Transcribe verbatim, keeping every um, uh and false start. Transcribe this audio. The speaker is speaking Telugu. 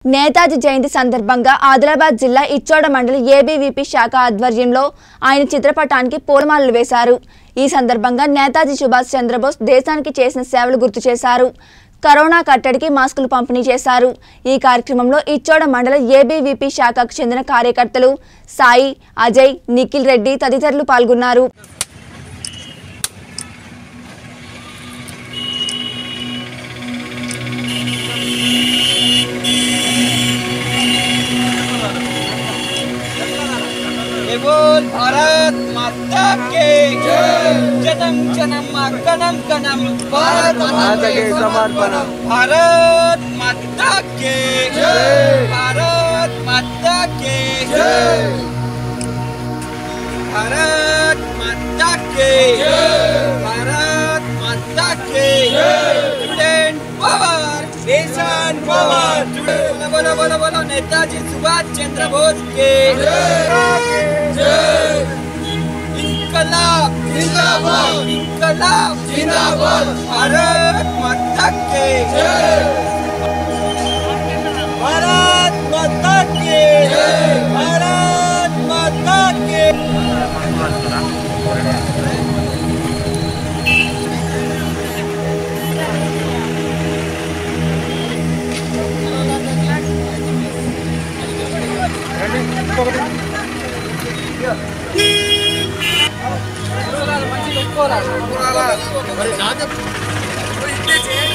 నేతాజీ జయంతి సందర్భంగా ఆదిలాబాద్ జిల్లా ఇచ్చోడ మండలి ఏబీవీపీ శాఖ ఆధ్వర్యంలో ఆయన చిత్రపటానికి పూలమాలలు వేశారు। ఈ సందర్భంగా నేతాజీ సుభాష్ చంద్రబోస్ దేశానికి చేసిన సేవలు గుర్తు చేశారు। కరోనా కట్టడికి మాస్కులు పంపిణీ చేశారు। ఈ కార్యక్రమంలో ఇచ్చోడ మండల ఏబీవీపీ శాఖకు చెందిన కార్యకర్తలు సాయి, అజయ్, నిఖిల్ రెడ్డి తదితరులు పాల్గొన్నారు। बोल भारत माता के जन्म जन्म कनम कनम भारत माता के समर्पण भारत माता के भारत माता के भारत माता के भारत माता के स्टूडेंट पावर नेशन पावर बोलो बोलो बोलो नेताजी सुभाष चंद्र बोस के इनकलाब जिंदाबाद इनकलाब जिंदाबाद भारत माता के भारत माता के भारत माता के మంచి